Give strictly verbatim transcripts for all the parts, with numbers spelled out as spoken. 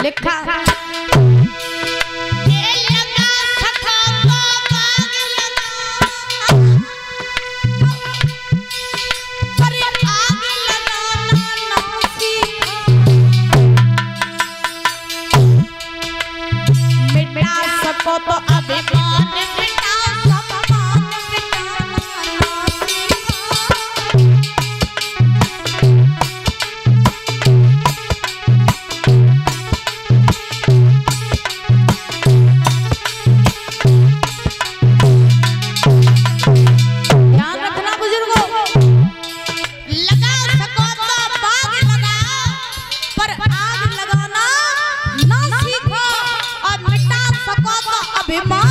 देखा तो अभिमान मिटा सम्मान मिटाना ध्यान रखना बुजुर्गों, लगा सको तो बाग लगाओ पर आग लगाना ना सीखो, और मिटा सको तो अभिमान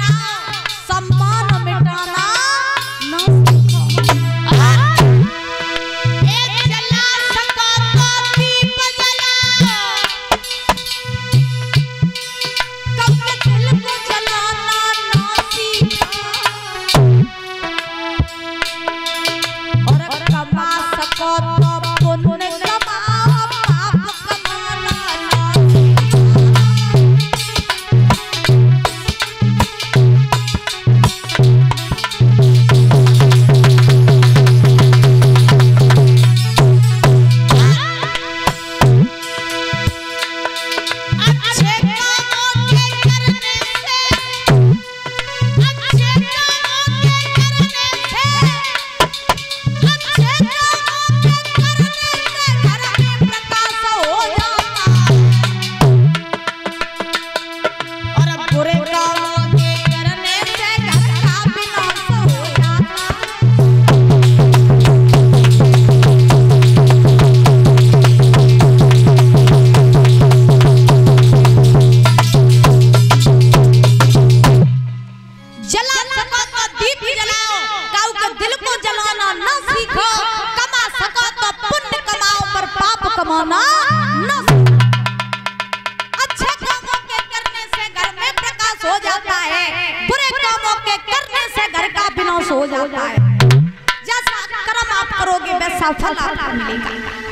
कमाना न। अच्छे कामों के करने से घर में प्रकाश हो जाता है, बुरे कामों के करने से घर का विनाश हो जाता है। जैसा कर्म आप करोगे वैसा फल आपको मिलेगा।